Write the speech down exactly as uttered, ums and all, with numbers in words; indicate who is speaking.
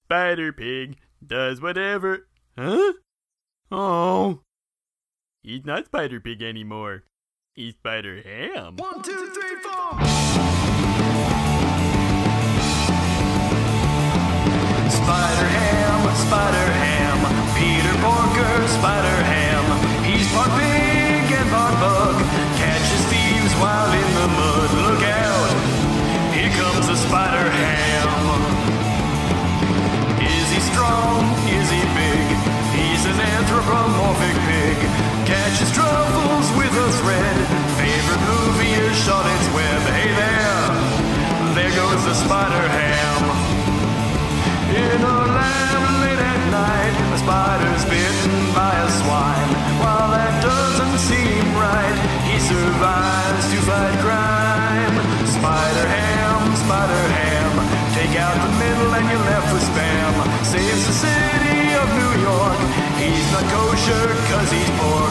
Speaker 1: Spider Pig does whatever. Huh? Oh. He's not Spider Pig anymore. He's Spider Ham.
Speaker 2: One, two, three, four. Spider Ham, Spider Ham, Peter Porker, Spider Ham. He's part pig and part bug. Catches thieves while in the mud. Look out, here comes the Spider Ham. Is he strong? Is he big? He's an anthropomorphic pig. Catches truffles with a thread. Favorite movie is Charlotte's Web. Hey there, there goes the Spider Ham. In a lab late at night, a spider's bitten by a swine. While that doesn't seem right, he survives to fight crime. Spider Ham, Spider Ham, take out the middle and you're left with spam. Saves the city of New York. He's not kosher cause he's poor.